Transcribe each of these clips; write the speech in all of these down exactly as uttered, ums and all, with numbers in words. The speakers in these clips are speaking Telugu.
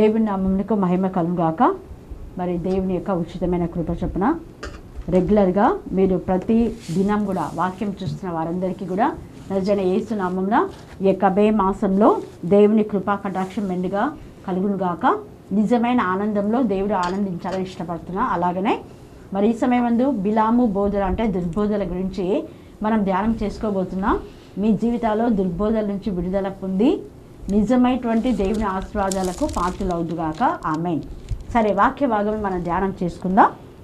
దేవుని నామమునకు మహిమ కలుగుగాక. మరి దేవుని యొక్క ఉచితమైన కృప చొప్పున రెగ్యులర్గా మీరు ప్రతి దినం కూడా వాక్యం చూస్తున్న వారందరికీ కూడా నజరైన యేసు నామమున ఈ యొక్క మే మాసంలో దేవుని కృపా కటాక్షం మెండుగా కలుగునుగాక. నిజమైన ఆనందంలో దేవుడు ఆనందించాలని ఇష్టపడుతున్నా. అలాగనే మరి ఈ సమయమందు బిలాము బోధన అంటే దుర్బోధల గురించి మనం ధ్యానం చేసుకోబోతున్నాం. మీ జీవితాల్లో దుర్బోధల నుంచి విడుదల పొంది నిజమైనటువంటి దేవుని ఆశీర్వాదాలకు పాత్రలవుదుగాక. ఆమేన్. సరే, వాక్య భాగం మనం ధ్యానం చేసుకుందాం.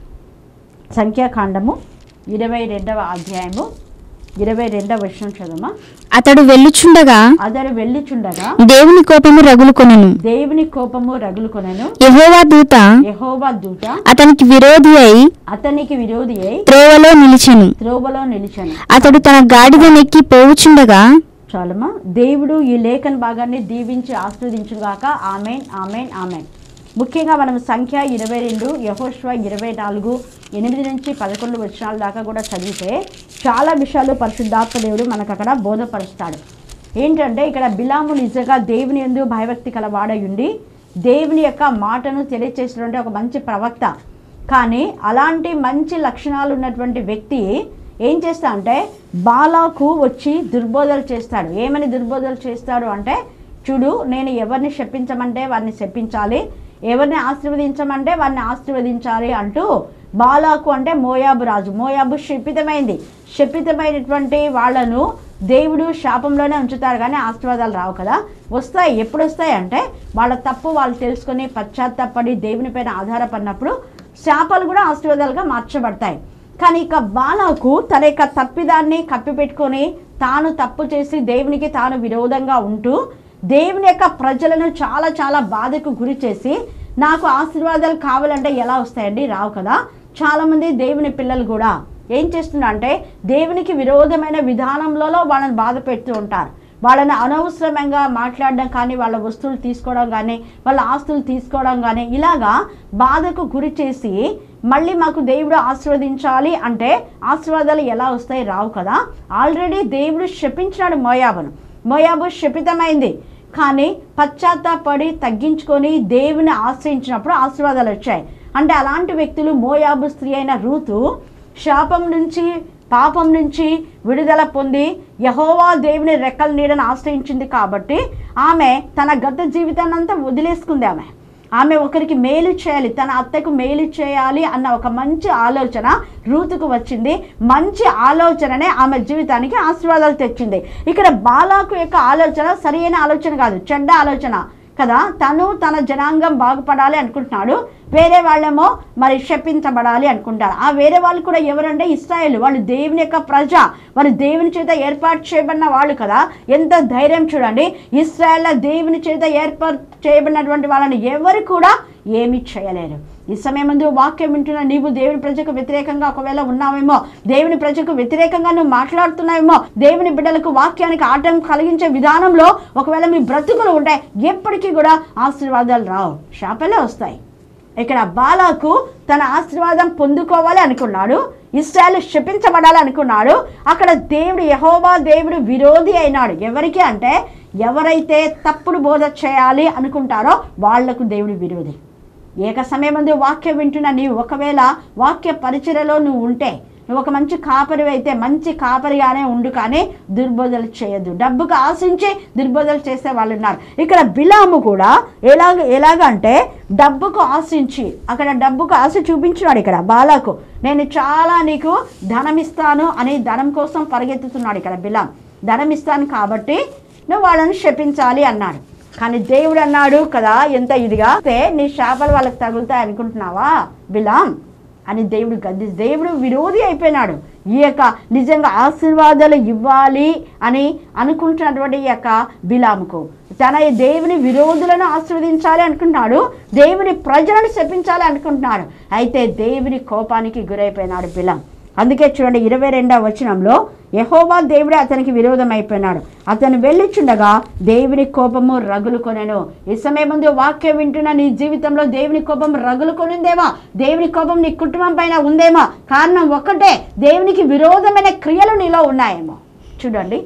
సంఖ్యాకాండము ఇరవై రెండవ అధ్యాయము ఇరవై రెండవ వచనం చదవమా. అతడు వెళ్ళుచుండగా అతడు వెళ్ళుచుండగా దేవుని కోపము రగులుకొనెను. దేవుని కోపము రగులుకొనెను. యెహోవా దూత యెహోవా దూత అతనికి విరోధి అయి అతనికి విరోధి అయి త్రోవలో నిలిచెను. త్రోవలో నిలిచెను. అతడు తన గాడిదనెక్కి పోవుచుండగా చాలమా. దేవుడు ఈ లేఖన భాగాన్ని దీవించి ఆశీర్వదించుగాక. Amen, amen, amen. ముఖ్యంగా మనం సంఖ్య ఇరవై రెండు యెహోషువ ఇరవై నాలుగు ఎనిమిది నుంచి పదకొండు వచనాల దాకా కూడా చదివితే చాలా విషయాలు పరిశుద్ధాత్మ దేవుడు మనకు అక్కడ బోధపరుస్తాడు. ఏంటంటే ఇక్కడ బిలాము నిజంగా దేవుని యందు భయభక్తి కలవాడై ఉండి దేవుని యొక్క మాటను తెలియచేసినటువంటి ఒక మంచి ప్రవక్త. కానీ అలాంటి మంచి లక్షణాలు ఉన్నటువంటి వ్యక్తి ఏం చేస్తా అంటే బాలాకు వచ్చి దుర్బోధలు చేస్తాడు. ఏమని దుర్బోధలు చేస్తాడు అంటే, చూడు, నేను ఎవరిని శపించమంటే వారిని శపించాలి, ఎవరిని ఆశీర్వదించమంటే వారిని ఆశీర్వదించాలి అంటూ బాలాకు అంటే మోయాబు రాజు. మోయాబు శపితమైంది. శపితమైనటువంటి వాళ్ళను దేవుడు శాపంలోనే ఉంచుతారు, కానీ ఆశీర్వాదాలు రావు కదా. వస్తాయి. ఎప్పుడు వస్తాయి అంటే వాళ్ళ తప్పు వాళ్ళు తెలుసుకొని పశ్చాత్తాపడి దేవుని పైన ఆధారపడినప్పుడు శాపాలు కూడా ఆశీర్వాదాలుగా మార్చబడతాయి. కానీ ఇక బాలాకు తన యొక్క తప్పిదాన్ని కప్పిపెట్టుకొని తాను తప్పు చేసి దేవునికి తాను విరోధంగా ఉంటూ దేవుని యొక్క ప్రజలను చాలా చాలా బాధకు గురి చేసి నాకు ఆశీర్వాదాలు కావాలంటే ఎలా వస్తాయండి? రావు కదా. చాలామంది దేవుని పిల్లలు కూడా ఏం చేస్తున్నారు అంటే దేవునికి విరోధమైన విధానంలో వాళ్ళని బాధ పెడుతూ ఉంటారు. వాళ్ళని అనవసరంగా మాట్లాడడం కానీ, వాళ్ళ వస్తువులు తీసుకోవడం కానీ, వాళ్ళ ఆస్తులు తీసుకోవడం కానీ, ఇలాగా బాధకు గురి చేసి మళ్ళీ మాకు దేవుడు ఆశీర్వదించాలి అంటే ఆశీర్వాదాలు ఎలా వస్తాయి? రావు కదా. ఆల్రెడీ దేవుడు శపించినాడు మోయాబును. మోయాబు శపితమైంది. కానీ పశ్చాత్తాపడి తగ్గించుకొని దేవుని ఆశ్రయించినప్పుడు ఆశీర్వాదాలు వచ్చాయి. అంటే అలాంటి వ్యక్తులు మోయాబు స్త్రీ అయిన రూతు శాపం నుంచి పాపం నుంచి విడుదల పొంది యెహోవా దేవుని రెక్కల నీడను ఆశ్రయించింది. కాబట్టి ఆమె తన గత జీవితాన్ని అంతా వదిలేసుకుంది. ఆమె ఆమె ఒకరికి మేలు చేయాలి, తన అత్తకు మేలు చేయాలి అన్న ఒక మంచి ఆలోచన రూతుకు వచ్చింది. మంచి ఆలోచననే ఆమె జీవితానికి ఆశీర్వాదాలు తెచ్చింది. ఇక్కడ బాలాకు యొక్క ఆలోచన సరైన ఆలోచన కాదు, చెడ్డ ఆలోచన కదా. తను తన జనాంగం బాగుపడాలి అనుకుంటున్నాడు, వేరే వాళ్ళేమో మరి శపించబడాలి అనుకుంటారు. ఆ వేరే వాళ్ళు కూడా ఎవరంటే ఇశ్రాయేలు. వాళ్ళు దేవుని యొక్క ప్రజ, వాళ్ళు దేవుని చేత ఏర్పాటు చేయబడిన వాళ్ళు కదా. ఎంత ధైర్యం చూడండి. ఇశ్రాయేల్ దేవుని చేత ఏర్పాటు చేయబడినటువంటి వాళ్ళని ఎవరు కూడా ఏమీ చేయలేరు. ఈ సమయం ముందు వాక్యం వింటున్న నీవు దేవుని ప్రజకు వ్యతిరేకంగా ఒకవేళ ఉన్నావేమో, దేవుని ప్రజకు వ్యతిరేకంగా నువ్వు మాట్లాడుతున్నావేమో, దేవుని బిడ్డలకు వాక్యానికి ఆటం కలిగించే విధానంలో ఒకవేళ మీ బ్రతుకులు ఉంటాయి, ఎప్పటికీ కూడా ఆశీర్వాదాలు రావు, శాపాలే వస్తాయి. ఇక్కడ బాలాకు తన ఆశీర్వాదం పొందుకోవాలి అనుకున్నాడు, ఇశ్రాయేలు శపించబడాలి అనుకున్నాడు. అక్కడ దేవుడు యెహోవా దేవుడు విరోధి అయినాడు. ఎవరికి అంటే ఎవరైతే తప్పుడు బోధ చేయాలి అనుకుంటారో వాళ్లకు దేవుడు విరోధి. ఏక సమయమందు వాక్యం వింటున్న నీవు ఒకవేళ వాక్య పరిచర్యలో నువ్వు ఉంటే, నువ్వు ఒక మంచి కాపరి అయితే మంచి కాపరిగానే ఉండు, కానీ దుర్బోధలు చేయొద్దు. డబ్బుకు ఆశించి దుర్బోధలు చేసే వాళ్ళు ఉన్నారు. ఇక్కడ బిలాము కూడా ఎలాగ ఎలాగంటే డబ్బుకు ఆశించి, అక్కడ డబ్బుకు ఆశ చూపించినాడు. ఇక్కడ బాలాకు నేను చాలా నీకు ధనం ఇస్తాను అని ధనం కోసం పరిగెత్తుతున్నాడు. ఇక్కడ బిలాం ధనం ఇస్తాను కాబట్టి నువ్వు వాళ్ళని శపించాలి అన్నాడు. కానీ దేవుడు అన్నాడు కదా, ఎంత ఇదిగా నీ శాపాలు వాళ్ళకి తగులుతాయి అనుకుంటున్నావా బిలాం అని దేవుడు గద్ది. దేవుడు విరోధి అయిపోయినాడు. ఈ యొక్క నిజంగా ఆశీర్వాదాలు ఇవ్వాలి అని అనుకుంటున్నటువంటి ఈ యొక్క బిలాముకు తన దేవుని విరోధులను ఆశీర్వదించాలి అనుకుంటున్నాడు, దేవుని ప్రజలను శపించాలి అనుకుంటున్నాడు. అయితే దేవుని కోపానికి గురైపోయినాడు బిలాం. అందుకే చూడండి ఇరవై రెండవ వచనంలో యెహోవా దేవుడే అతనికి విరోధం అయిపోయినాడు. అతను వెళ్ళిచుండగా దేవుని కోపము రగులుకొనెను. ఈ సమయం ముందు వాక్యం వింటున్న నీ జీవితంలో దేవుని కోపం రగులుకొనిందేమో, దేవుని కోపం నీ కుటుంబం పైన ఉందేమో. కారణం ఒక్కటే, దేవునికి విరోధమైన క్రియలు నీలో ఉన్నాయేమో. చూడండి,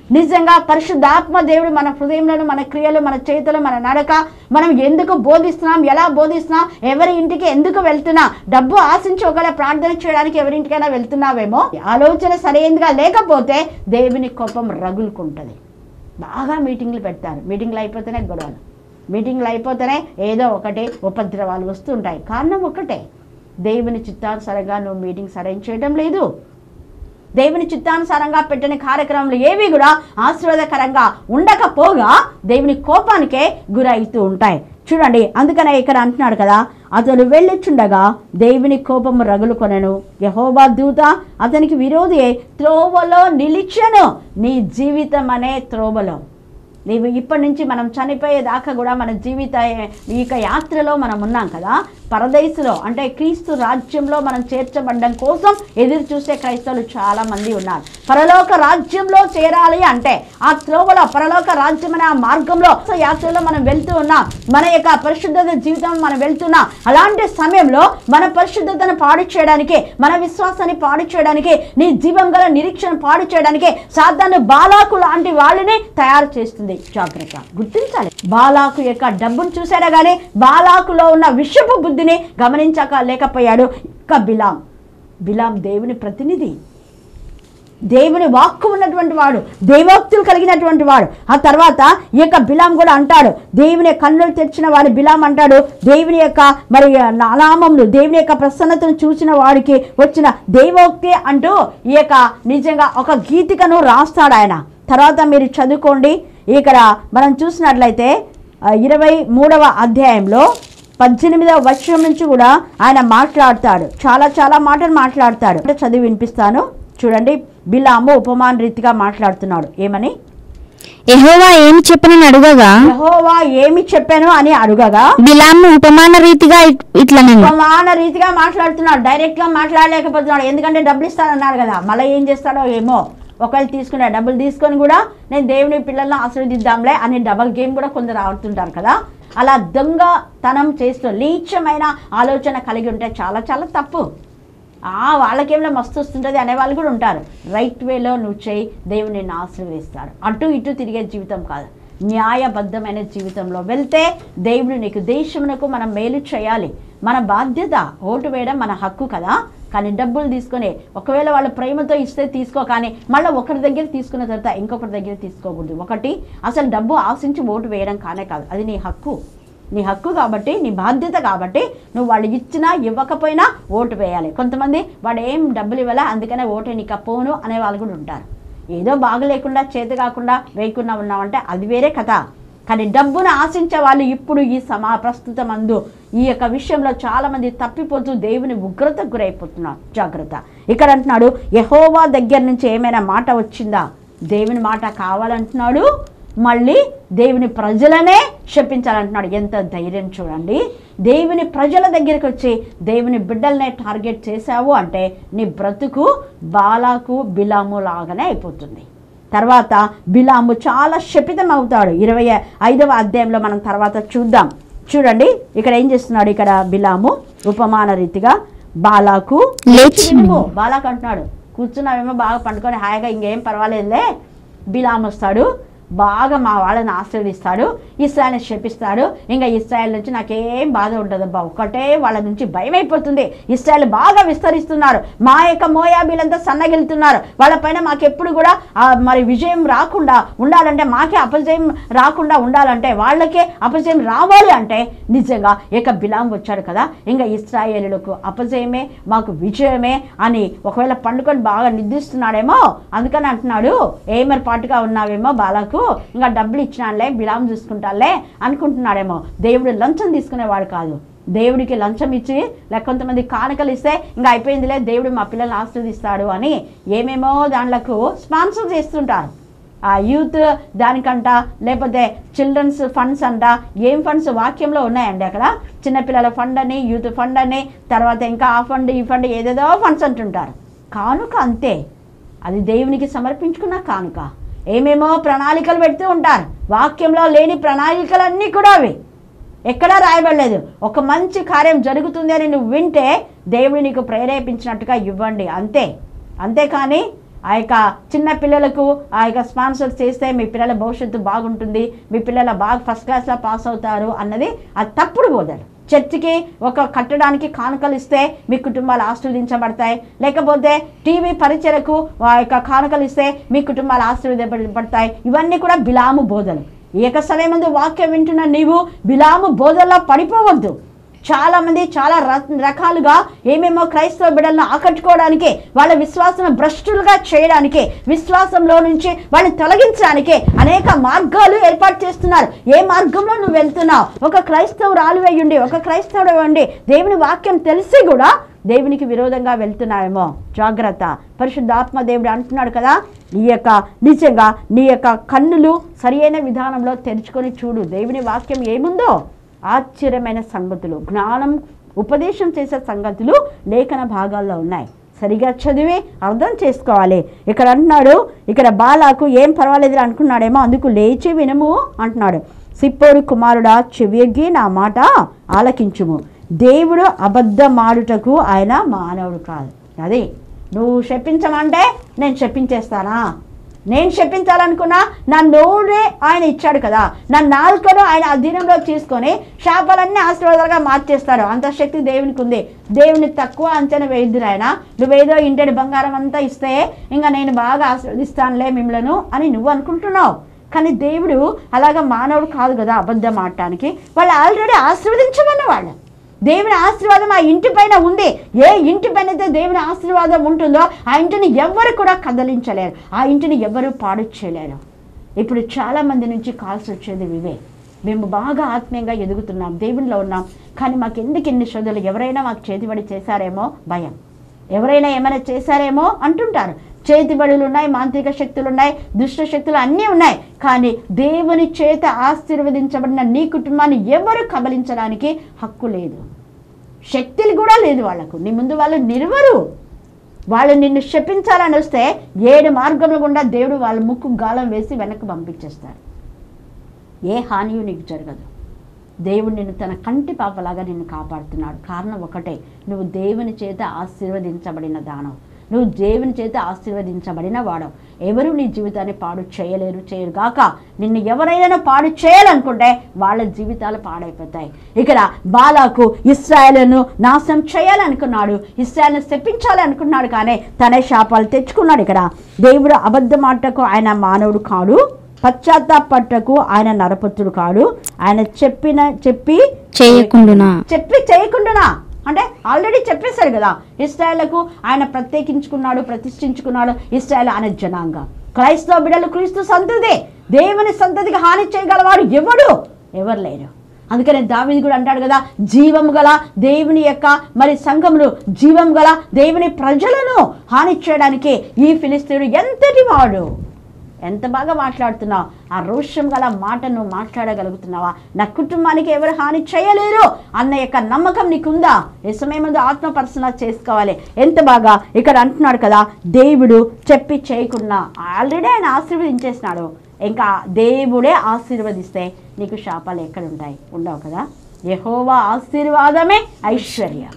నిజంగా పరిశుద్ధాత్మ దేవుడు మన హృదయంలో, మన క్రియలు, మన చేతులు, మన నడక, మనం ఎందుకు బోధిస్తున్నాం, ఎలా బోధిస్తున్నాం, ఎవరి ఇంటికి ఎందుకు వెళ్తున్నా, డబ్బు ఆశించి ఒకవేళ ప్రార్థన చేయడానికి ఎవరింటికైనా వెళ్తున్నావేమో, ఆలోచన సరైనదిగా లేకపోతే దేవుని కోపం రగులుకుంటుంది. బాగా మీటింగ్లు పెడతారు, మీటింగ్లు అయిపోతేనే గొడవలు, మీటింగ్లు అయిపోతేనే ఏదో ఒకటి ఉపద్రవాలు వస్తుంటాయి. కారణం ఒకటే, దేవుని చిత్తానుసారంగా నువ్వు మీటింగ్స్ అరేంజ్ చేయడం లేదు. దేవుని చిత్తానుసారంగా పెట్టిన కార్యక్రమాలు ఏవి కూడా ఆశీర్వాదకరంగా ఉండకపోగా దేవుని కోపానికే గురవుతూ ఉంటాయి. చూడండి, అందుకనే ఇక్కడ అంటున్నాడు కదా, అతడు వెళ్ళిచుండగా దేవుని కోపము రగులుకొనెను, యెహోవా దూత అతనికి విరోధి త్రోవలో నిలిచెను. నీ జీవితం అనే త్రోవలో, నీవు ఇప్పటి నుంచి మనం చనిపోయేదాకా కూడా మన జీవిత ఈ యాత్రలో మనం ఉన్నాం కదా, పరదేశులో అంటే క్రీస్తు రాజ్యంలో మనం చేర్చబడడం కోసం ఎదురు చూసే క్రైస్తవులు చాలా మంది ఉన్నారు. పరలోక రాజ్యంలో చేరాలి అంటే ఆ త్రోవలో, పరలోక రాజ్యం అనే ఆ మార్గంలో యాత్రలో మనం వెళ్తూ ఉన్నాం. మన యొక్క పరిశుద్ధత జీవితం మనం వెళ్తున్నాం. అలాంటి సమయంలో మన పరిశుద్ధతను పాడు చేయడానికి, మన విశ్వాసాన్ని పాడు చేయడానికి, నీ జీవం గల నిరీక్షణ పాడు చేయడానికి సాతాను బాలాకు లాంటి వాళ్ళని తయారు చేస్తుంది. జాగ్రత్త, గుర్తించాలి. బాలాకు యొక్క డబ్బును చూశాడా కానీ బాలాకులో ఉన్న విషపు బుద్ధిని గమనించక లేకపోయాడు. ఇక బిలాం, బిలాం దేవుని ప్రతినిధి, దేవుని వాక్కు ఉన్నటువంటి వాడు, దైవోక్తులు కలిగినటువంటి వాడు. ఆ తర్వాత ఈ యొక్క బిలాం కూడా అంటాడు, దేవుని కన్నులు తెరిచిన వాడు బిలాం అంటాడు, దేవుని యొక్క మరి నామములు, దేవుని యొక్క ప్రసన్నతను చూసిన వాడికి వచ్చిన దైవోక్తి అంటూ ఈ యొక్క నిజంగా ఒక గీతికను రాస్తాడు ఆయన. తర్వాత మీరు చదువుకోండి. ఇక్కడ మనం చూసినట్లయితే ఇరవై మూడవ అధ్యాయంలో పద్దెనిమిదవ వచనం నుంచి కూడా ఆయన మాట్లాడతాడు, చాలా చాలా మాటలు మాట్లాడతాడు. అంటే చదివి వినిపిస్తాను, చూడండి. బిలాము ఉపమాన రీతిగా మాట్లాడుతున్నాడు. ఏమని? యెహోవా ఏమి చెప్పనని అడుగగా, యెహోవా ఏమి చెప్పాను అని అడుగగా బిలాము ఉపమాన రీతిగా ఇట్లా ఉపమాన రీతిగా మాట్లాడుతున్నాడు. డైరెక్ట్ గా మాట్లాడలేకపోతున్నాడు, ఎందుకంటే డబ్బులు ఇస్తానన్నాడు కదా. మళ్ళీ ఏం చేస్తాడో ఏమో, ఒకవేళ తీసుకునే డబ్బులు తీసుకొని కూడా నేను దేవుని పిల్లలను ఆశీర్వదిద్దాంలే అని డబల్ గేమ్ కూడా కొందరు ఆడుతుంటారు కదా. అలా దొంగతనం చేస్తూ నీచమైన ఆలోచన కలిగి ఉంటే చాలా చాలా తప్పు. ఆ వాళ్ళకేమో మస్తు వస్తుంటుంది అనేవాళ్ళు కూడా ఉంటారు. రైట్ వేలో నువ్వు చేయి, దేవుని నిన్ను ఆశీర్వదిస్తాడు. అటు ఇటు తిరిగే జీవితం కాదు, న్యాయబద్ధమైన జీవితంలో వెళ్తే దేవుడు నీకు, దేశమునకు మనం మేలు చేయాలి. మన బాధ్యత. ఓటు వేయడం మన హక్కు కదా, కానీ డబ్బులు తీసుకొని ఒకవేళ వాళ్ళ ప్రేమతో ఇస్తే తీసుకో, కానీ మళ్ళీ ఒకరి దగ్గర తీసుకున్న తర్వాత ఇంకొకరి దగ్గర తీసుకోకూడదు. ఒకటి, అసలు డబ్బు ఆశించి ఓటు వేయడం కానే కాదు, అది నీ హక్కు. నీ హక్కు కాబట్టి, నీ బాధ్యత కాబట్టి నువ్వు వాళ్ళు ఇచ్చినా ఇవ్వకపోయినా ఓటు వేయాలి. కొంతమంది వాడు ఏం డబ్బులు ఇవ్వాలా అందుకనే ఓటు నీకు పోను అనే వాళ్ళు కూడా ఉంటారు. ఏదో బాగలేకుండా చేతి కాకుండా వేయకుండా ఉన్నామంటే అది వేరే కథ. కానీ డబ్బును ఆశించే వాళ్ళు ఇప్పుడు ఈ సమా ప్రస్తుతం అందు ఈ యొక్క విషయంలో చాలామంది తప్పిపోతూ దేవుని ఉగ్రతకు గురైపోతున్నారు. జాగ్రత్త. ఇక్కడ అంటున్నాడు, యెహోవా దగ్గర నుంచి ఏమైనా మాట వచ్చిందా? దేవుని మాట కావాలంటున్నాడు, మళ్ళీ దేవుని ప్రజలనే శపించాలంటున్నాడు. ఎంత ధైర్యం చూడండి. దేవుని ప్రజల దగ్గరికి వచ్చి దేవుని బిడ్డలనే టార్గెట్ చేశావు అంటే నీ బ్రతుకు బాలాకు బిలాము లాగానే అయిపోతుంది. తర్వాత బిలాము చాలా శపితం అవుతాడు. ఇరవై ఐదవ అధ్యాయంలో మనం తర్వాత చూద్దాం. చూడండి ఇక్కడ ఏం చేస్తున్నాడు. ఇక్కడ బిలాము ఉపమాన రీతిగా బాలాకు లేచిము. బాలాకు అంటున్నాడు, కూర్చున్నావేమో బాగా పండుకొని హాయిగా, ఇంకేం పర్వాలేదులే. బిలాము వస్తాడు, బాగా మా వాళ్ళని ఆశీర్వదిస్తాడు, ఇశ్రాయేల్ని శపిస్తాడు. ఇంకా ఇశ్రాయేల్ నుంచి నాకేం బాధ ఉండదు అబ్బా, ఒక్కటే వాళ్ళ నుంచి భయం అయిపోతుంది. ఇశ్రాయేల్ బాగా విస్తరిస్తున్నారు, మా యొక్క మోయాబీలంతా సన్నగిలుతున్నారు, వాళ్ళపైన మాకెప్పుడు కూడా మరి విజయం రాకుండా ఉండాలంటే, మాకే అపజయం రాకుండా ఉండాలంటే, వాళ్ళకే అపజయం రావాలి అంటే నిజంగా ఏక బిలాం వచ్చాడు కదా, ఇంకా ఇశ్రాయేలులకు అపజయమే మాకు విజయమే అని ఒకవేళ పండుకొని బాగా నిద్రిస్తున్నాడేమో, అందుకని అంటున్నాడు ఏమరి పాటుగా ఉన్నావేమో బాలాకు, ఇంకా డబ్బులు ఇచ్చినాలే బిలాం చూసుకుంటాలే అనుకుంటున్నాడేమో. దేవుడు లంచం తీసుకునేవాడు కాదు. దేవుడికి లంచం ఇచ్చి లేక కొంతమంది కానుకలు ఇస్తే ఇంకా అయిపోయిందిలే, దేవుడు మా పిల్లల్ని ఆశీర్వదిస్తాడు అని ఏమేమో దాంట్లకు స్పాన్సర్ చేస్తుంటారు. ఆ యూత్ దానికంట, లేకపోతే చిల్డ్రన్స్ ఫండ్స్ అంట, ఏం ఫండ్స్ వాక్యంలో ఉన్నాయండి అక్కడ. చిన్నపిల్లల ఫండ్ అని, యూత్ ఫండ్ అని, తర్వాత ఇంకా ఆ ఫండ్ ఈ ఫండ్ ఏదేదో ఫండ్స్ అంటుంటారు. కానుక అంతే, అది దేవునికి సమర్పించుకున్న కానుక. ఏమేమో ప్రణాళికలు పెడుతూ ఉంటారు, వాక్యంలో లేని ప్రణాళికలన్నీ కూడా అవి ఎక్కడా రాయబడలేదు. ఒక మంచి కార్యం జరుగుతుంది అని నువ్వు వింటే దేవుడు నీకు ప్రేరేపించినట్టుగా ఇవ్వండి అంతే. అంతేకాని ఆ యొక్క చిన్న పిల్లలకు ఆ యొక్క స్పాన్సర్ చేస్తే మీ పిల్లల భవిష్యత్తు బాగుంటుంది, మీ పిల్లల బాగా ఫస్ట్ క్లాస్లో పాస్ అవుతారు అన్నది అది తప్పుడు బోధలు. చర్చికి ఒక కట్టడానికి కానుకలు ఇస్తే మీ కుటుంబాలు ఆశీర్వదించబడతాయి, లేకపోతే టీవీ పరిచయకు ఆ యొక్క కానుకలు ఇస్తే మీ కుటుంబాలు ఆశీర్వదించబడతాయి. ఇవన్నీ కూడా బిలాము బోధలు. ఏక సమయం ముందు వాక్యం వింటున్న నీవు బిలాము బోధల్లో పడిపోవద్దు. చాలామంది చాలా రకాలుగా ఏమేమో క్రైస్తవ బిడ్డలను ఆకట్టుకోవడానికి, వాళ్ళ విశ్వాసం భ్రష్టులుగా చేయడానికి, విశ్వాసంలో నుంచి వాళ్ళని తొలగించడానికి అనేక మార్గాలు ఏర్పాటు చేస్తున్నారు. ఏ మార్గంలో నువ్వు వెళ్తున్నావు? ఒక క్రైస్తవురాలు అయ్యుండి, ఒక క్రైస్తవుడు అయ్యుండి దేవుని వాక్యం తెలిసి కూడా దేవునికి విరోధంగా వెళ్తున్నావేమో జాగ్రత్త. పరిశుద్ధాత్మ దేవుడు అంటున్నాడు కదా, నీ యొక్క నిజంగా నీ యొక్క కన్నులు సరి అయిన విధానంలో తెరుచుకొని చూడు. దేవుని వాక్యం ఏముందో ఆశ్చర్యమైన సంగతులు, జ్ఞానం ఉపదేశం చేసే సంగతులు లేఖన భాగాల్లో ఉన్నాయి. సరిగా చదివి అర్థం చేసుకోవాలి. ఇక్కడ అంటున్నాడు, ఇక్కడ బాలాకు ఏం పర్వాలేదు అనుకున్నాడేమో, అందుకు లేచి వినము అంటున్నాడు. సిప్పోరు కుమారుడా చెవియగ్గి నా మాట ఆలకించుము. దేవుడు అబద్ధమాడుటకు ఆయన మానవుడు కాదు. అదే నువ్వు శపించమంటే నేను శపించేస్తానా? నేను శపించాలనుకున్నా నా నోరే ఆయన ఇచ్చాడు కదా, నా నాలుకను ఆయన అధీనంలో తీసుకొని శాపాలన్నీ ఆశీర్వాదాలుగా మార్చేస్తాడు. అంత శక్తి దేవునికి ఉంది. దేవుని తక్కువ అంచనా వేయద్దు ఆయన. నువ్వేదో ఇంటడి బంగారం అంతా ఇస్తే ఇంకా నేను బాగా ఆశీర్వదిస్తానులే మిమ్మలను అని నువ్వు అనుకుంటున్నావు. కానీ దేవుడు అలాగా మానవుడు కాదు కదా అబద్ధం ఆడటానికి. వాళ్ళు ఆల్రెడీ ఆశీర్వదించమన్న వాళ్ళు. దేవుని ఆశీర్వాదం ఆ ఇంటి పైన ఉంది. ఏ ఇంటి పైన అయితే దేవుని ఆశీర్వాదం ఉంటుందో ఆ ఇంటిని ఎవ్వరు కూడా కదలించలేరు, ఆ ఇంటిని ఎవరు పాడు చేయలేరు. ఇప్పుడు చాలామంది నుంచి కాల్స్ వచ్చేది ఇవే. మేము బాగా ఆత్మీయంగా ఎదుగుతున్నాం, దేవునిలో ఉన్నాం, కానీ మాకు ఎందుకు ఎన్ని శ్రద్ధలు? ఎవరైనా మాకు చేతిబడి చేశారేమో భయం, ఎవరైనా ఏమైనా చేశారేమో అంటుంటారు. చేతిబడులు ఉన్నాయి, మాంత్రిక శక్తులు ఉన్నాయి, దుష్ట శక్తులు అన్నీ ఉన్నాయి. కానీ దేవుని చేత ఆశీర్వదించబడిన నీ కుటుంబాన్ని ఎవరు కబలించడానికి హక్కు లేదు, శక్తులు కూడా లేదు వాళ్ళకు. నీ ముందు వాళ్ళు నిలువరు. వాళ్ళు నిన్ను శపించాలని వస్తే ఏడు మార్గముల గుండా దేవుడు వాళ్ళ ముక్కు గాలం వేసి వెనక్కి పంపించేస్తారు. ఏ హానియు నీకు జరగదు. దేవుడు నిన్ను తన కంటి పాపలాగా నిన్ను కాపాడుతున్నాడు. కారణం ఒకటే, నువ్వు దేవుని చేత ఆశీర్వదించబడిన దానం, నువ్వు దేవుని చేత ఆశీర్వదించబడిన వాడవు. ఎవరు నీ జీవితాన్ని పాడు చేయలేరు, చేయరు గాక. నిన్ను ఎవరైనా పాడు చేయాలనుకుంటే వాళ్ళ జీవితాలు పాడైపోతాయి. ఇక్కడ బాలాకు ఇశ్రాయేలును నాశనం చేయాలనుకున్నాడు, ఇశ్రాయేలును శపించాలి అనుకున్నాడు, కానీ తనే శాపాలు తెచ్చుకున్నాడు. ఇక్కడ దేవుడు అబద్ధమాటకు ఆయన మానవుడు కాడు, పశ్చాత్తాపట్టకు ఆయన నరపుత్రుడు కాడు. ఆయన చెప్పిన చెప్పి చేయకుండునా చెప్పి చేయకుండునా అంటే ఆల్రెడీ చెప్పేశారు కదా. ఇశ్రాయేలుకు ఆయన ప్రత్యేకించుకున్నాడు, ప్రతిష్ఠించుకున్నాడు. ఇశ్రాయేలు ఆయన జనాంగం. క్రైస్తవ బిడ్డలు క్రీస్తు సంతతి, దేవుని సంతతికి హాని చేయగలవాడు ఎవడు? ఎవరు లేరు. అందుకనే దావీదు కూడా అంటాడు కదా, జీవం గల దేవుని యొక్క మరి సంఘములు, జీవం గల దేవుని ప్రజలను హాని చేయడానికి ఈ ఫిలిస్తీయుడు ఎంతటి వాడు. ఎంత బాగా మాట్లాడుతున్నావు, ఆ రోషం గల మాట నువ్వు మాట్లాడగలుగుతున్నావా? నా కుటుంబానికి ఎవరు హాని చేయలేరు అన్న యొక్క నమ్మకం నీకుందా? ఈ సమయం ముందు ఆత్మ పరిశీలన చేసుకోవాలి. ఎంత బాగా ఇక్కడ అంటున్నాడు కదా, దేవుడు చెప్పి చేయకుండా ఆల్రెడీ ఆయన ఆశీర్వదించేసినాడు. ఇంకా దేవుడే ఆశీర్వదిస్తే నీకు శాపాలు ఎక్కడ ఉంటాయి? ఉండవు కదా. యెహోవా ఆశీర్వాదమే ఐశ్వర్యం.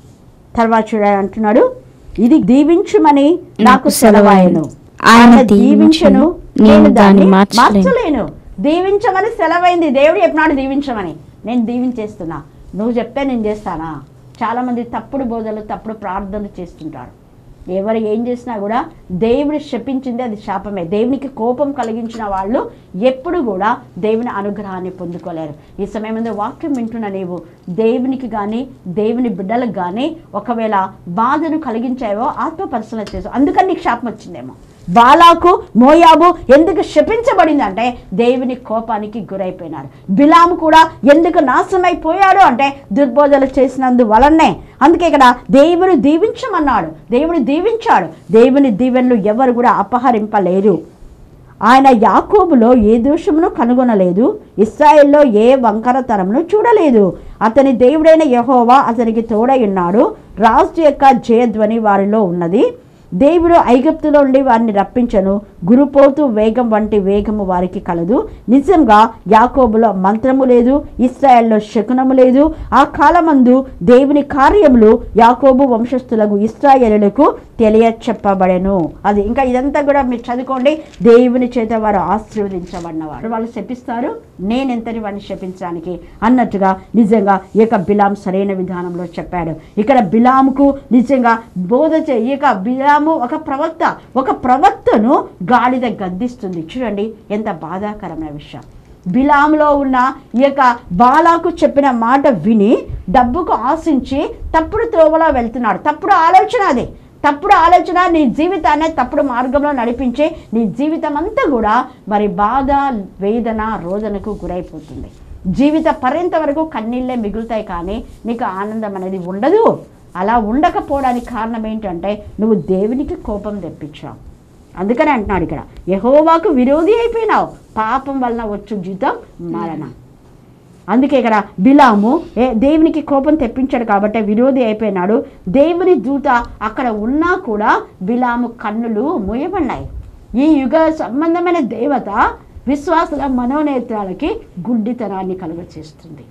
తర్వాత చూడాలి అంటున్నాడు, ఇది దీవించుమని నాకు సెలవాయను, ఆయన దీవించను నేను దాన్ని మార్చలేను. దీవించమని సెలవైంది, దేవుడు చెప్పినాడు దీవించమని. నేను దీవించేస్తున్నా, నువ్వు చెప్తే నేను చేస్తానా? చాలామంది తప్పుడు బోధలు, తప్పుడు ప్రార్థనలు చేస్తుంటారు. ఎవరు ఏం చేసినా కూడా దేవుడు శపించింది అది శాపమే. దేవునికి కోపం కలిగించిన వాళ్ళు ఎప్పుడు కూడా దేవుని అనుగ్రహాన్ని పొందుకోలేరు. ఈ సమయం ముందు వాక్యం వింటున్న నీవు దేవునికి కానీ దేవుని బిడ్డలకు కానీ ఒకవేళ బాధను కలిగించావో ఆత్మ పరిశీలన చేసావు, అందుకని నీకు శాపం వచ్చిందేమో. బాలాకు మోయాబు ఎందుకు శపించబడిందంటే దేవుని కోపానికి గురైపోయినారు. బిలాము కూడా ఎందుకు నాశనమైపోయాడు అంటే దుర్బోధలు చేసినందు వలనే. అందుకే ఇక్కడ దేవుని దీవించమన్నాడు, దేవుని దీవించాడు. దేవుని దీవెనలు ఎవరు కూడా అపహరింపలేరు. ఆయన యాకోబులో ఏ దోషమును కనుగొనలేదు, ఇశ్రాయేల్లో ఏ వంకరతనమును చూడలేదు. అతని దేవుడైన యెహోవా అతనికి తోడై ఉన్నాడు. రాజు యొక్క జయధ్వని వారిలో ఉన్నది. దేవుడు ఐగుప్తులో ఉండి వారిని రప్పించను, గురుపోతు వేగం వంటి వేగము వారికి కలదు. నిజంగా యాకోబులో మంత్రము లేదు, ఇశ్రాయేల్లో శకునము లేదు. ఆ కాలమందు దేవుని కార్యములు యాకోబు వంశస్థులకు ఇశ్రాయేలులకు తెలియ చెప్పబడెను. అది ఇంకా ఇదంతా కూడా మీరు చదువుకోండి. దేవుని చేత వారు ఆశీర్వదించబడినవారు. వాళ్ళు శపిస్తారు, నేనెంతటి వారిని శపించడానికి అన్నట్టుగా నిజంగా ఈ యొక్క బిలాం సరైన విధానంలో చెప్పాడు. ఇక్కడ బిలాముకు నిజంగా బోధ చే ఈ యొక్క బిలాము ఒక ప్రవక్త, ఒక ప్రవక్తను గాడిద గద్దిస్తుంది. చూడండి ఎంత బాధాకరమైన విషయం. బిలాములో ఉన్న ఈ యొక్క బాలాకు చెప్పిన మాట విని డబ్బుకు ఆశించి తప్పుడు త్రోవలో వెళ్తున్నాడు. తప్పుడు ఆలోచన అది, తప్పుడు ఆలోచన నీ జీవితాన్ని తప్పుడు మార్గంలో నడిపించి నీ జీవితం అంతా కూడా మరి బాధ, వేదన, రోదనకు గురైపోతుంది. జీవిత పర్యంత వరకు కన్నీళ్ళే మిగులుతాయి, కానీ నీకు ఆనందం అనేది ఉండదు. అలా ఉండకపోవడానికి కారణం ఏంటంటే నువ్వు దేవునికి కోపం తెప్పించావు. అందుకని అంటున్నాడు ఇక్కడ, యెహోవాకు విరోధి అయిపోయినావు, పాపం వలన వచ్చు జీతం మరణం. అందుకే ఇక్కడ బిలాము ఏ దేవునికి కోపం తెప్పించాడు కాబట్టి విరోధి అయిపోయినాడు. దేవుని దూత అక్కడ ఉన్నా కూడా బిలాము కన్నులు మూయబడినాయి. ఈ యుగ సంబంధమైన దేవత విశ్వాసుల మనోనేత్రాలకి గుడ్డితనాన్ని కలుగచేస్తుంది.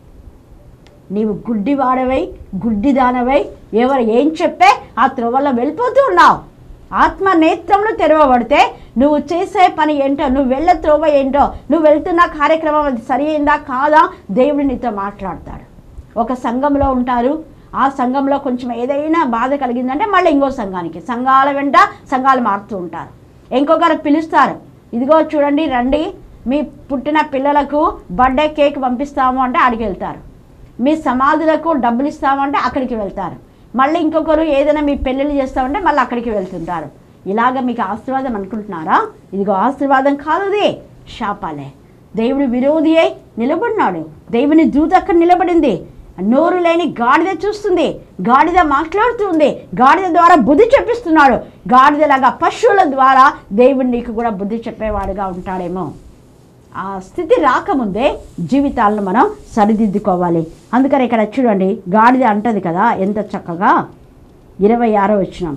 నీవు గుడ్డివాడవై గుడ్డిదానవై ఎవరు ఏం చెప్పే ఆ త్రోవల్లో వెళ్ళిపోతూ ఉన్నావు. ఆత్మ నేత్రంలో తెరవబడితే నువ్వు చేసే పని ఏంటో, నువ్వు వెళ్ళే త్రోవ ఏంటో, నువ్వు వెళ్తున్న కార్యక్రమం అది సరి అయిందా కాదా దేవుడు నీతో మాట్లాడతాడు. ఒక సంఘంలో ఉంటారు, ఆ సంఘంలో కొంచెం ఏదైనా బాధ కలిగిందంటే మళ్ళీ ఇంకో సంఘానికి, సంఘాల వెంట సంఘాలు మారుతూ ఉంటారు. ఇంకొకరు పిలుస్తారు, ఇదిగో చూడండి రండి, మీ పుట్టిన పిల్లలకు బర్త్డే కేక్ పంపిస్తాము అంటే అడిగి వెళ్తారు. మీ సమాధులకు డబ్బులు ఇస్తామంటే అక్కడికి వెళ్తారు. మళ్ళీ ఇంకొకరు ఏదైనా మీ పెళ్ళిళ్ళు చేస్తామంటే మళ్ళీ అక్కడికి వెళ్తుంటారు. ఇలాగ మీకు ఆశీర్వాదం అనుకుంటున్నారా? ఇదిగో ఆశీర్వాదం కాదుది, శాపాలే. దేవుడు విరోధి అయి నిలబడినాడు. దేవుని దూత అక్కడ నిలబడింది. నోరు లేని గాడిద చూస్తుంది, గాడిద మాట్లాడుతుంది, గాడిద ద్వారా బుద్ధి చెప్పిస్తున్నాడు. గాడిదలాగా పశువుల ద్వారా దేవుడు నీకు కూడా బుద్ధి చెప్పేవాడుగా ఉంటాడేమో. ఆ స్థితి రాకముందే జీవితాలను మనం సరిదిద్దుకోవాలి. అందుకని ఇక్కడ చూడండి, గాడిద అంటది కదా ఎంత చక్కగా, ఇరవై ఆరో వచనం,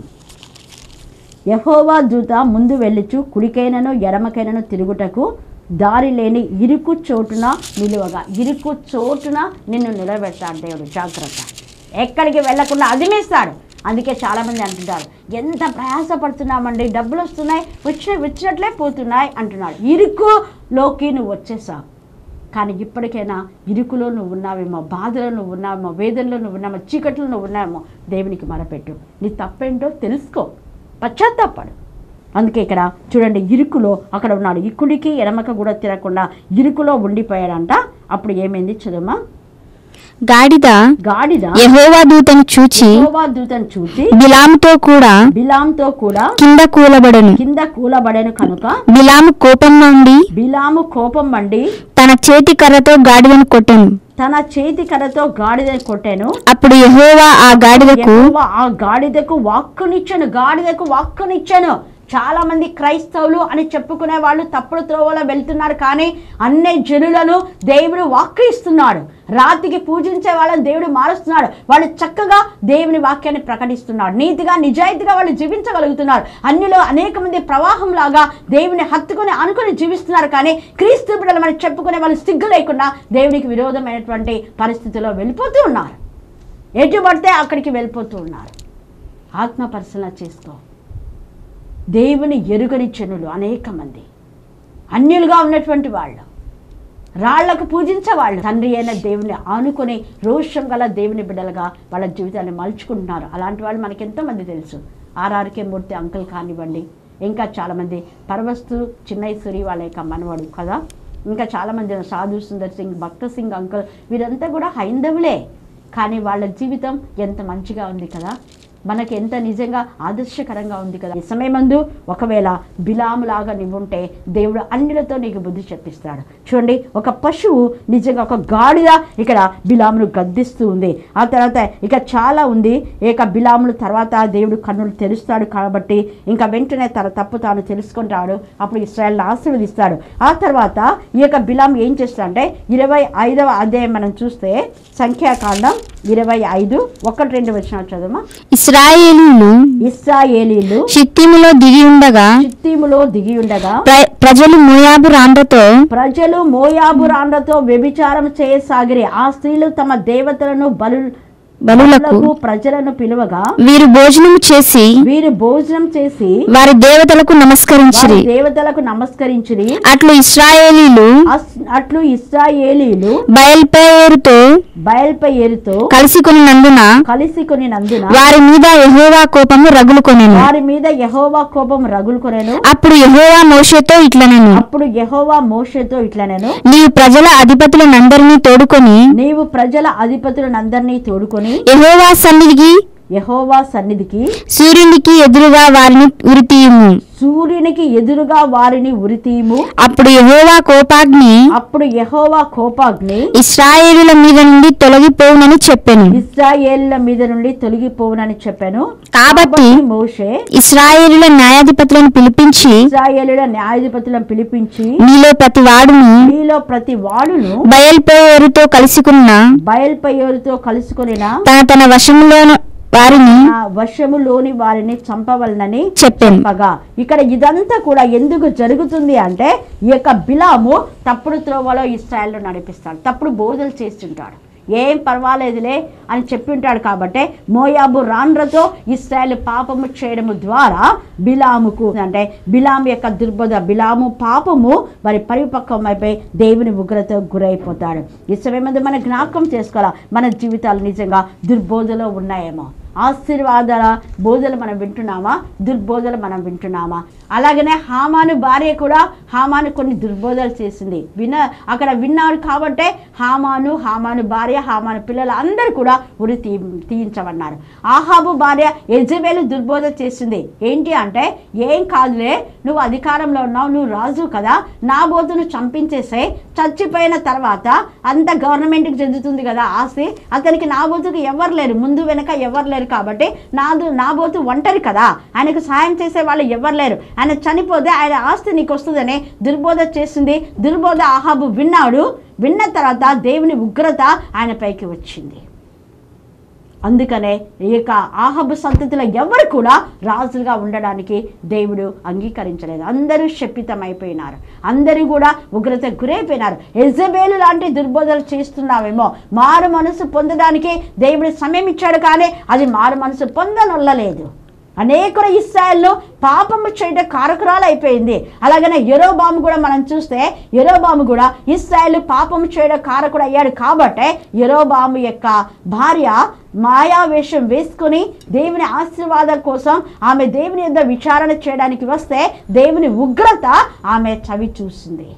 యెహోవా దూత ముందు వెళ్ళుచు కుడికైనను ఎడమకైనను తిరుగుటకు దారి లేని ఇరుకు చోటున నిలువగా. ఇరుకు చోటున నిన్ను నిలబెడతాడు దేవుడు. జాగ్రత్త, ఎక్కడికి వెళ్ళకుండా అదిమేస్తాడు. అందుకే చాలామంది అంటుంటారు, ఎంత ప్రయాసపడుతున్నామండి, డబ్బులు వస్తున్నాయి, వచ్చి వచ్చినట్లే పోతున్నాయి అంటున్నాడు. ఇరుకులోకి నువ్వు వచ్చేసావు, కానీ ఇప్పటికైనా ఇరుకులో నువ్వు ఉన్నావేమో, బాధలో నువ్వు ఉన్నావేమో, వేదనలో నువ్వు ఉన్నామో, చీకట్లో నువ్వు ఉన్నావేమో, దేవునికి మొరపెట్టు. నీ తప్పేంటో తెలుసుకో, పశ్చాత్తాపడు. అందుకే ఇక్కడ చూడండి, ఇరుకులో అక్కడ ఉన్నాడు. ఈ కుడికి ఎడమక కూడా తిరగకుండా ఇరుకులో ఉండిపోయాడంట. అప్పుడు ఏమైంది చదువుమా? గాడిద గాడిద యెహోవా దూతను చూచి యెహోవా దూతను చూచి బిలాముతో కూడా బిలాముతో కూడా కింద కూలబడెను. కింద కూలబడెను కనుక బిలాము కోపం నుండి బిలాము కోపం మండి తన చేతి కర్రతో గాడిదను కొట్టెను. తన చేతి కర్రతో గాడిదను కొట్టాను. అప్పుడు యెహోవా ఆ గాడిదకు యెహోవా ఆ గాడిదకు వాక్కునిచ్చాను. గాడిదకు వాక్కునిచ్చాను. చాలా మంది క్రైస్తవులు అని చెప్పుకునే వాళ్ళు తప్పుడు త్రోవలో వెళ్తున్నారు, కానీ అన్ని జనులను దేవుడు వాక్కు ఇస్తున్నాడు. రాతికి పూజించే వాళ్ళని దేవుడు మారుస్తున్నాడు. వాళ్ళు చక్కగా దేవుని వాక్యాన్ని ప్రకటిస్తున్నాడు. నీతిగా నిజాయితీగా వాళ్ళు జీవించగలుగుతున్నారు. అన్నిలో అనేక మంది ప్రవాహం లాగా దేవుని హత్తుకొని అనుకుని జీవిస్తున్నారు, కానీ క్రీస్తు బిడ్డలు మనం చెప్పుకునే వాళ్ళు సిగ్గు లేకుండా దేవునికి విరోధమైనటువంటి పరిస్థితుల్లో వెళ్ళిపోతూ ఉన్నారు. ఎటు పడితే అక్కడికి వెళ్ళిపోతూ ఉన్నారు. ఆత్మ పరిశీలన చేసుకో. దేవుని ఎరుగని జనులు అనేక మంది, అన్యులుగా ఉన్నటువంటి వాళ్ళు, రాళ్లకు పూజించే వాళ్ళు తండ్రి అయిన దేవుని ఆనుకొని రోషం గల దేవుని బిడ్డలుగా వాళ్ళ జీవితాన్ని మలుచుకుంటున్నారు. అలాంటి వాళ్ళు మనకి ఎంతోమంది తెలుసు. ఆర్ఆర్కే మూర్తి అంకుల్ కానివ్వండి, ఇంకా చాలామంది పరవస్తు చిన్నైశ్వరి వాళ్ళ యొక్క మనవాడు కదా, ఇంకా చాలామంది సాధు సుందర్ సింగ్, భక్త సింగ్ అంకుల్, వీరంతా కూడా హైందవులే, కానీ వాళ్ళ జీవితం ఎంత మంచిగా ఉంది కదా, మనకి ఎంత నిజంగా ఆదర్శకరంగా ఉంది కదా. ఈ సమయమందు ఒకవేళ బిలాములాగా నువ్వుంటే దేవుడు అన్నిలతో నీకు బుద్ధి చెప్పిస్తాడు. చూడండి, ఒక పశువు నిజంగా ఒక గాడిద ఇక్కడ బిలామును గద్దిస్తూ ఉంది. ఆ తర్వాత ఇక చాలా ఉంది. ఏక బిలాములు తర్వాత దేవుడు కన్నులు తెరుస్తాడు కాబట్టి ఇంకా వెంటనే తన తప్పు తాను తెలుసుకుంటాడు. అప్పుడు ఇశ్రాయేలును ఆశీర్వదిస్తాడు. ఆ తర్వాత ఈ యొక్క బిలాము ఏం చేస్తాడంటే ఇరవై ఐదవ అధ్యాయం మనం చూస్తే సంఖ్యాకాండం ఇరవై ఐదు ఒకటి రెండు వచనాలు చదువు. ఇశ్రాయేలీయులు ఇశ్రాయేలీయులు షిత్తీములో దిగి ఉండగా షిత్తీములో దిగి ఉండగా ప్ర- ప్రజలు మోయాబు రాండ్రతో ప్రజలు మోయాబు రాండ్రతో వ్యభిచారం చేయసాగిరి. ఆ స్త్రీలు తమ దేవతలను బలు బలులకు బలులకు ప్రజలను పిలువగా వీరు భోజనం చేసి వీరు భోజనం చేసి వారి దేవతలకు నమస్కరించిరి. వారి దేవతలకు నమస్కరించిరి. అట్లు ఇశ్రాయేలీయులు అస్- అట్లు ఇశ్రాయేలీయులు బయల్పేరుతో బయల్పెయేరుతో కలిసి కొనినందున కలిసి కొనినందున వారి మీద యెహోవా కోపము రగులుకొనెను. వారి మీద యెహోవా కోపం రగులుకొనెను. అప్పుడు యెహోవా మోషేతో ఇట్లనెను, అప్పుడు యెహోవా మోషేతో ఇట్లనెను, నీవు ప్రజల అధిపతులనందరినీ తోడుకొని నీవు ప్రజల అధిపతులనందరినీ తోడుకొని యెహోవా సన్నిధికి యెహోవా సన్నిధికి సూర్యునికి ఎదురుగా వారిని ఉరితీయుము. సూర్యునికి ఎదురుగా వారిని ఉరితీము. అప్పుడు యెహోవా కోపాగ్ని అప్పుడు యెహోవా కోపాగ్ని ఇశ్రాయేలుల మీద నుండి తొలగిపోవునని చెప్పెను. ఇశ్రాయేలుల మీద నుండి తొలగిపోవునని చెప్పాను. కాబట్టి మోషే ఇశ్రాయేలుల న్యాయాధిపతులను పిలిపించి ఇశ్రాయేలుల న్యాయాధిపతులను పిలిపించి నీలో ప్రతి వాడును మీలో ప్రతి వాడును బయల్పేరుతో కలుసుకున్న బయల్పయోరుతో కలుసుకొనిన తన తన వశములో వారిని ఆ వశములోని వారిని చంపవలనని చెప్పాను. చెప్పగా ఇక్కడ ఇదంతా కూడా ఎందుకు జరుగుతుంది అంటే ఈ యొక్క బిలాము తప్పుడు త్రోవలో ఇశ్రాయేలును నడిపిస్తాడు, తప్పుడు బోధలు చేస్తుంటాడు. ఏం పర్వాలేదులే అని చెప్పి ఉంటాడు. కాబట్టి మోయాబు రాండ్రతో ఇశ్రాయేలు పాపము చేయడము ద్వారా బిలాముకు అంటే బిలాము యొక్క దుర్బోధ బిలాము పాపము మరి పరిపక్వం అయిపోయి దేవుని ఉగ్రత గురైపోతాడు. ఈ సమయం మన జ్ఞాపకం చేసుకోవాలా, మన జీవితాలు నిజంగా దుర్బోధలో ఉన్నాయేమో. ఆశీర్వాదాల బోధలు మనం వింటున్నామా, దుర్బోధలు మనం వింటున్నామా? అలాగనే హామాను భార్య కూడా హామాను కొన్ని దుర్బోధలు చేసింది. విన అక్కడ విన్నారు కాబట్టే హామాను హామాను భార్య హామాను పిల్లలు అందరూ కూడా ఉరి తీ తీయించమన్నారు. ఆహాబు భార్య యెజబెలు దుర్బోధ చేసింది. ఏంటి అంటే ఏం కాదులే, నువ్వు అధికారంలో ఉన్నావు, నువ్వు రాజు కదా, నా బోతును చంపించేసే, చచ్చిపోయిన తర్వాత అంత గవర్నమెంట్కి చెందుతుంది కదా ఆస్తి, అతనికి నా బోతుకు ఎవరు లేరు, ముందు వెనక ఎవరు లేరు కాబట్టి నాదు నా బోతు ఒంటరి కదా, ఆయనకు సాయం చేసే వాళ్ళు ఎవరు లేరు, ఆయన చనిపోతే ఆయన ఆస్తి నీకు వస్తుందని దుర్బోధ చేసింది. దుర్బోధ ఆహాబు విన్నాడు. విన్న తర్వాత దేవుని ఉగ్రత ఆయన పైకి వచ్చింది. అందుకనే ఈ యొక్క ఆహాబు సంతతిలో ఎవరు కూడా రాజులుగా ఉండడానికి దేవుడు అంగీకరించలేదు. అందరూ శపితమైపోయినారు, అందరూ కూడా ఉగ్రత గురైపోయినారు. యెజబెలు లాంటి దుర్బోధలు చేస్తున్నావేమో, మారు మనసు పొందడానికి దేవుడు సమయం ఇచ్చాడు, కానీ అది మారు మనసు పొందనొల్లలేదు. అనేకులు ఇశ్రాయేలును పాపము చేయడం కారకురాలు అయిపోయింది. అలాగనే యెరోబాము కూడా మనం చూస్తే యెరోబాము కూడా ఇశ్రాయేలు పాపము చేయడం కారకుడు అయ్యాడు. కాబట్టి యెరోబాము యొక్క భార్య మాయావేషం వేసుకుని దేవుని ఆశీర్వాదం కోసం ఆమె దేవుని యొద్ద విచారణ చేయడానికి వస్తే దేవుని ఉగ్రత ఆమె చవి చూసింది.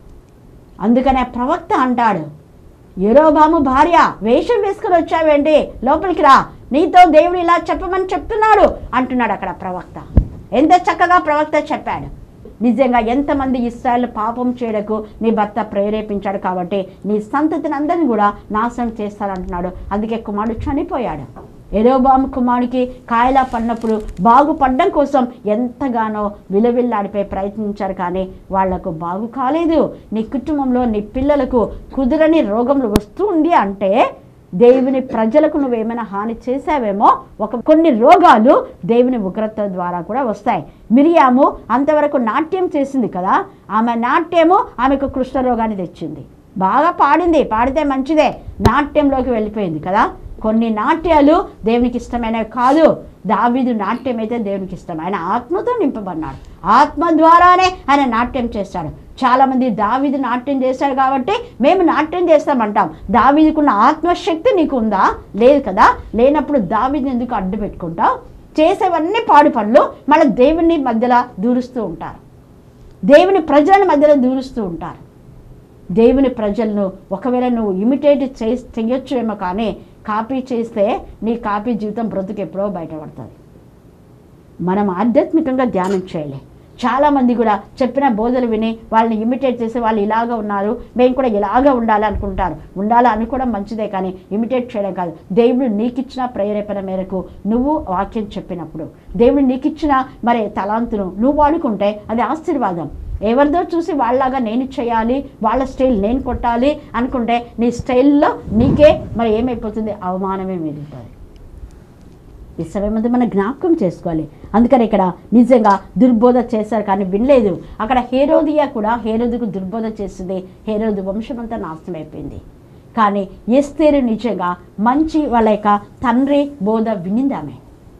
అందుకనే ప్రవక్త అంటాడు, యెరోబాము భార్య వేషం వేసుకుని వచ్చావేంటి, లోపలికి రా, నీతో దేవుడు ఇలా చెప్పమని చెప్తున్నాడు అంటున్నాడు అక్కడ ప్రవక్త. ఎంత చక్కగా ప్రవక్త చెప్పాడు. నిజంగా ఎంతమంది ఇశ్రాయేలు పాపం చేయడకు నీ భర్త ప్రేరేపించాడు కాబట్టి నీ సంతతిని అందరినీ కూడా నాశనం చేస్తారంటున్నాడు. అందుకే కుమారుడు చనిపోయాడు. యెరోబాము కుమారుడికి కాయలా పడినప్పుడు బాగుపడడం కోసం ఎంతగానో విలవిల్లాడిపోయి ప్రయత్నించారు, కానీ వాళ్లకు బాగు కాలేదు. నీ కుటుంబంలో నీ పిల్లలకు కుదరని రోగములు వస్తూ ఉంది అంటే దేవుని ప్రజలకు నువ్వేమైనా హాని చేసావేమో. ఒక కొన్ని రోగాలు దేవుని ఉగ్రత ద్వారా కూడా వస్తాయి. మిరియాము అంతవరకు నాట్యం చేసింది కదా, ఆమె నాట్యము ఆమెకు కుష్ఠరోగాన్ని తెచ్చింది. బాగా పాడింది, పాడితే మంచిదే, నాట్యంలోకి వెళ్ళిపోయింది కదా. కొన్ని నాట్యాలు దేవునికి ఇష్టమైనవి కాదు. దావీదు నాట్యం అయితే దేవునికి ఇష్టం. ఆయన ఆత్మతో నింపబడినాడు, ఆత్మ ద్వారానే ఆయన నాట్యం చేస్తాడు. చాలామంది దావీదు నాట్యం చేశాడు కాబట్టి మేము నాట్యం చేస్తామంటాం. దావీదుకున్న ఆత్మశక్తి నీకు ఉందా? లేదు కదా. లేనప్పుడు దావీదుని ఎందుకు అడ్డు పెట్టుకుంటావు? చేసేవన్నీ పాడు పనులు మళ్ళీ దేవుని మధ్యలో దూరుస్తూ ఉంటారు, దేవుని ప్రజల మధ్యలో దూరుస్తూ ఉంటారు. దేవుని ప్రజలను ఒకవేళ నువ్వు ఇమిటేట్ చే చెయ్యొచ్చు ఏమో, కానీ కాపీ చేస్తే నీ కాపీ జీవితం బ్రతుకు ఎప్పుడో బయటపడుతుంది. మనం ఆధ్యాత్మికంగా ధ్యానం చేయాలి. చాలామంది కూడా చెప్పిన బోధలు విని వాళ్ళని ఇమిటేట్ చేసి వాళ్ళు ఇలాగ ఉన్నారు, మేము కూడా ఇలాగ ఉండాలి అనుకుంటారు. ఉండాలి అనుకోవడం మంచిదే, కానీ ఇమిటేట్ చేయడం కాదు. దేవుడు నీకు ఇచ్చిన ప్రేరేపణ మేరకు నువ్వు వాక్యం చెప్పినప్పుడు, దేవుడు నీకు ఇచ్చిన మరి తలాంతును నువ్వు వాడుకుంటే అది ఆశీర్వాదం. ఎవరిదో చూసి వాళ్ళలాగా నేను చేయాలి, వాళ్ళ స్టైల్ నేను కొట్టాలి అనుకుంటే నీ స్టైల్లో నీకే మరి ఏమైపోతుంది, అవమానమే మిగులుతుంది. ఈ సమయం మనం జ్ఞాపకం చేసుకోవాలి. అందుకని ఇక్కడ నిజంగా దుర్బోధ చేశారు కానీ వినలేదు. అక్కడ హేరోదియా కూడా హేరోదుకు దుర్బోధ చేసింది. హేరోదు వంశం అంతా నాశనం అయిపోయింది. కానీ ఎస్తేరు నిజంగా మంచి వాళ్ళ యొక్క తండ్రి బోధ వినింది. ఆమె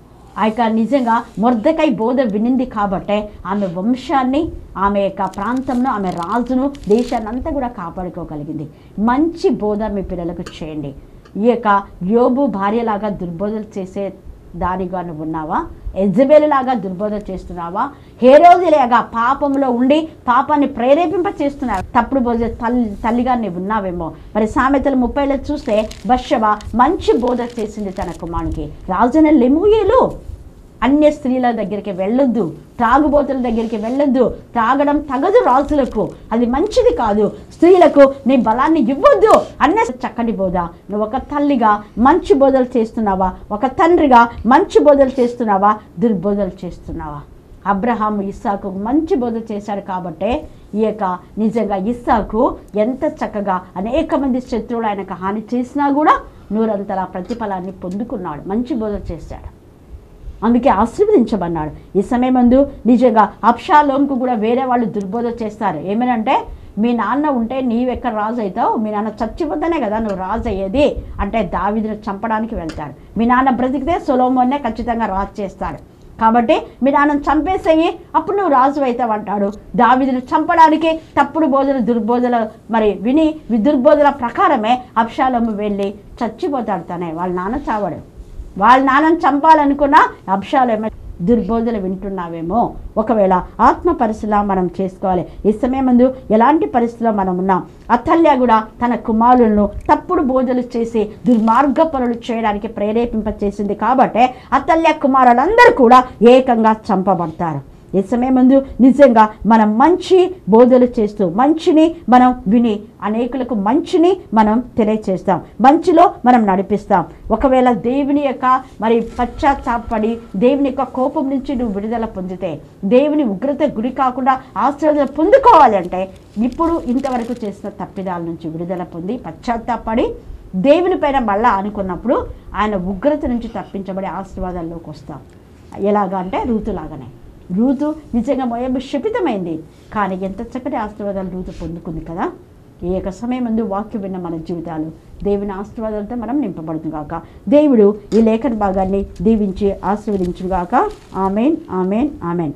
ఆ యొక్క నిజంగా మొర్దెకై బోధ వినింది కాబట్టే ఆమె వంశాన్ని, ఆమె యొక్క ప్రాంతంలో ఆమె రాజును, దేశాన్ని అంతా కూడా కాపాడుకోగలిగింది. మంచి బోధ మీ పిల్లలకు చేయండి. ఈ యొక్క యోబు భార్యలాగా దుర్బోధలు చేసే దానిగా నువ్వు ఉన్నావా? యెజబెలులాగా దుర్బోధ చేస్తున్నావా? హేరోదిలాగా పాపంలో ఉండి పాపాన్ని ప్రేరేపింప చేస్తున్నావు. తప్పుడు బోధ తల్లి తల్లిగా నువ్వు ఉన్నావేమో. మరి సామెతలు ముప్పైలో చూస్తే బత్షెబ మంచి బోధ చేసింది తన కుమారునికి. రాజున లెమూయేలు అన్య స్త్రీల దగ్గరికి వెళ్ళొద్దు, త్రాగుబోతుల దగ్గరికి వెళ్ళొద్దు, త్రాగడం తగదు రాజులకు, అది మంచిది కాదు, స్త్రీలకు నీ బలాన్ని ఇవ్వద్దు అన్న చక్కటి బోధ. నువ్వు ఒక తల్లిగా మంచి బోధలు చేస్తున్నావా? ఒక తండ్రిగా మంచి బోధలు చేస్తున్నావా? దుర్బోధలు చేస్తున్నావా? అబ్రహాము ఇస్సాకు మంచి బోధ చేశాడు కాబట్టే ఈ యొక్క నిజంగా ఇస్సాకు ఎంత చక్కగా అనేక మంది శత్రువులు ఆయనకు హాని చేసినా కూడా నూరంతల ప్రతిఫలాన్ని పొందుకున్నాడు. మంచి బోధ చేశాడు, అందుకే ఆశీర్వదించబడ్డాడు. ఈ సమయమందు నిజంగా అబ్షాలోంకు కూడా వేరే వాళ్ళు దుర్బోధ చేస్తారు. ఏమనంటే మీ నాన్న ఉంటే నీవెక్కడ రాజు అవుతావు, మీ నాన్న చచ్చిపోతేనే కదా నువ్వు రాజు అయ్యేది అంటే దావీదును చంపడానికి వెళ్తాడు. మీ నాన్న బ్రతికితే సొలొమోన్నే ఖచ్చితంగా రాజు చేస్తాడు. కాబట్టి మీ నాన్నను చంపేసేయి, అప్పుడు నువ్వు రాజు అవుతావు అంటాడు. దావీదును చంపడానికి తప్పుడు బోధలు దుర్బోధలు మరి విని దుర్బోధల ప్రకారమే అబ్షాలోము వెళ్ళి చచ్చిపోతాడు. తనే వాళ్ళ నాన్న చావాడు. వాళ్ళ నాన్నను చంపాలనుకున్న అబ్షాలోము దుర్బోధలు వింటున్నావేమో. ఒకవేళ ఆత్మ పరిస్థితిలో మనం చేసుకోవాలి. ఈ సమయమందు ఎలాంటి పరిస్థితిలో మనం ఉన్నాం? అతల్య కూడా తన కుమారులను తప్పుడు బోధలు చేసి దుర్మార్గ పనులు చేయడానికి ప్రేరేపింప చేసింది కాబట్టి అతల్య కుమారులందరూ కూడా ఏకంగా చంపబడతారు. ఈ సమయమందు నిజంగా మనం మంచి బోధలు చేస్తూ మంచిని మనం విని అనేకులకు మంచిని మనం తెలియచేస్తాం, మంచిలో మనం నడిపిస్తాం. ఒకవేళ దేవుని యొక్క మరి పశ్చాత్తాపడి దేవుని యొక్క కోపం నుంచి నువ్వు విడుదల పొందితే, దేవుని ఉగ్రత గురి కాకుండా ఆశీర్వాదం పొందుకోవాలి అంటే ఇప్పుడు ఇంతవరకు చేసిన తప్పిదాల నుంచి విడుదల పొంది పశ్చాత్తాపడి దేవుని పైన మళ్ళా అనుకున్నప్పుడు ఆయన ఉగ్రత నుంచి తప్పించబడి ఆశీర్వాదాల్లోకి వస్తాం. ఎలాగా అంటే రూతులాగానే. రూతు నిజంగా మోయాబు శపితమైంది, కానీ ఎంత చక్కటి ఆశీర్వాదాలు రూతు పొందుకుంది కదా. ఈ యొక్క సమయం ముందు వాక్యం విన్న మన జీవితాలు దేవుని ఆశీర్వాదాలతో మనం నింపబడుతుంది గాక. దేవుడు ఈ లేఖన భాగాన్ని దీవించి ఆశీర్వదించును గాక. Amen, amen, amen.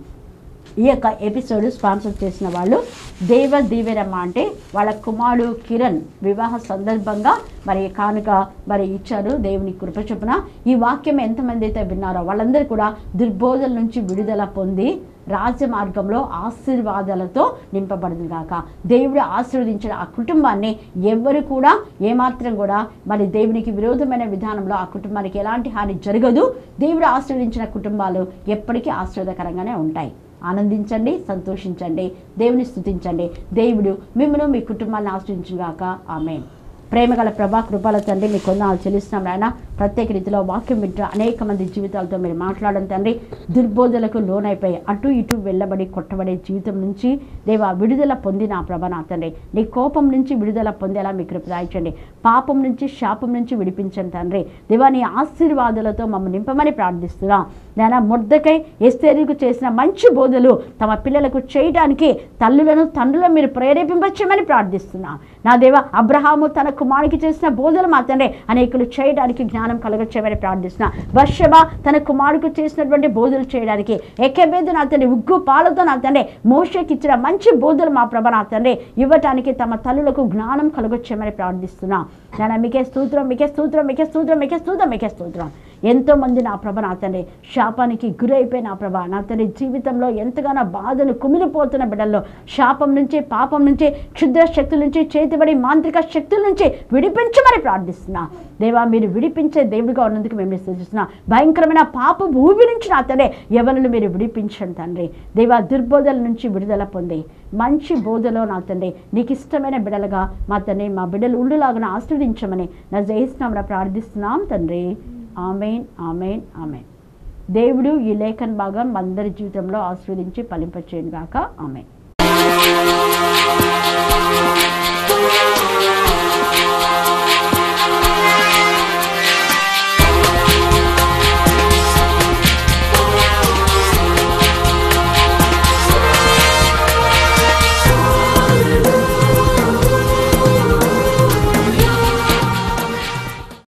ఈ యొక్క ఎపిసోడ్ స్పాన్సర్ చేసిన వాళ్ళు దేవ దీవెనమ్మ అంటే వాళ్ళ కుమారుడు కిరణ్ వివాహ సందర్భంగా మరి కానుక మరి ఇచ్చారు. దేవుని కృప చొప్పున ఈ వాక్యం ఎంతమంది అయితే విన్నారో వాళ్ళందరూ కూడా దుర్బోధల నుంచి విడుదల పొంది రాజ్య మార్గంలో ఆశీర్వాదాలతో నింపబడింది కాక. దేవుడు ఆశీర్వదించిన ఆ కుటుంబాన్ని ఎవరు కూడా ఏమాత్రం కూడా మరి దేవునికి విరోధమైన విధానంలో ఆ కుటుంబానికి ఎలాంటి హాని జరగదు. దేవుడు ఆశీర్వదించిన కుటుంబాలు ఎప్పటికీ ఆశీర్వాదకరంగానే ఉంటాయి. ఆనందించండి, సంతోషించండి, దేవుని స్తుతించండి. దేవుడు మిమ్మల్ని మీ కుటుంబాన్ని ఆశీర్వదించుగాక. ఆమేన్. ప్రేమగల ప్రభా కృపల తండ్రి మీకు కొందనాలు చెల్లిస్తున్నాం నాయన. ప్రత్యేక రీతిలో వాక్యం వింటూ అనేక మంది జీవితాలతో మీరు మాట్లాడడం తండ్రి. దుర్బోధలకు లోనైపోయి అటు ఇటు వెళ్ళబడి కొట్టబడే జీవితం నుంచి దేవా విడుదల పొంది నా ప్రభ నా తండ్రి నీ కోపం నుంచి విడుదల పొందేలా మీ కృప దాయించండి. పాపం నుంచి శాపం నుంచి విడిపించండి తండ్రి. దేవా నీ ఆశీర్వాదాలతో మమ్మల్ని నింపమని ప్రార్థిస్తున్నాం నాయన. మొర్దెకై ఎస్తేరుకు చేసిన మంచి బోధలు తమ పిల్లలకు చేయడానికి తల్లులను తండ్రులను మీరు ప్రేరేపింపచేయమని ప్రార్థిస్తున్నాం నా దేవా. అబ్రహాము తన కుమారునికి చేసిన బోధలు మా తండ్రి అనేకులు చేయడానికి జ్ఞానం కలగచేయమని ప్రార్థిస్తున్నా. బత్షెబ తన కుమారుకు చేసినటువంటి బోధలు చేయడానికి ఎకెబెదు నా తండ్రి ఉగ్గు పాలతో నా తండ్రి మోషేకి ఇచ్చిన మంచి బోధలు మా ప్రభ నా తండ్రి ఇవ్వటానికి తమ తల్లులకు జ్ఞానం కలగచేయమని ప్రార్థిస్తున్నా నాన్న. మీకే స్తోత్రం, మీకే స్తోత్రం, మీకే స్తోత్రం, మీకే స్తోత్రం, మీకే స్తోత్రం. ఎంతో మంది నా ప్రభ నా తండ్రి శాపానికి గురైపోయి నా ప్రభ నా తండ్రి జీవితంలో ఎంతగానో బాధలు కుమిలిపోతున్న బిడ్డల్లో శాపం నుంచి పాపం నుంచి క్షుద్ర శక్తుల నుంచి చేతిబడి మాంత్రిక శక్తుల నుంచి విడిపించమని ప్రార్థిస్తున్నా దేవా. మీరు విడిపించే దేవుడిగా ఉన్నందుకు మేము సూచిస్తున్నా. భయంకరమైన పాప భూమి నుంచి నా తండ్రి ఎవరిని మీరు విడిపించండి తండ్రి దేవా. దుర్బోధల నుంచి విడుదల పొంది మంచి బోధలో నా తండ్రి నీకు ఇష్టమైన బిడ్డలుగా మా తండ్రి మా బిడ్డలు ఉండులాగా ఆశీర్వదించమని నా జయిస్తున్నాం ప్రార్థిస్తున్నాం తండ్రి. Amen, amen, amen. దేవుడు ఈ లేఖన భాగం అందరి జీవితంలో ఆశీర్వదించి ఫలింపచేయును గాక. ఆమెన్.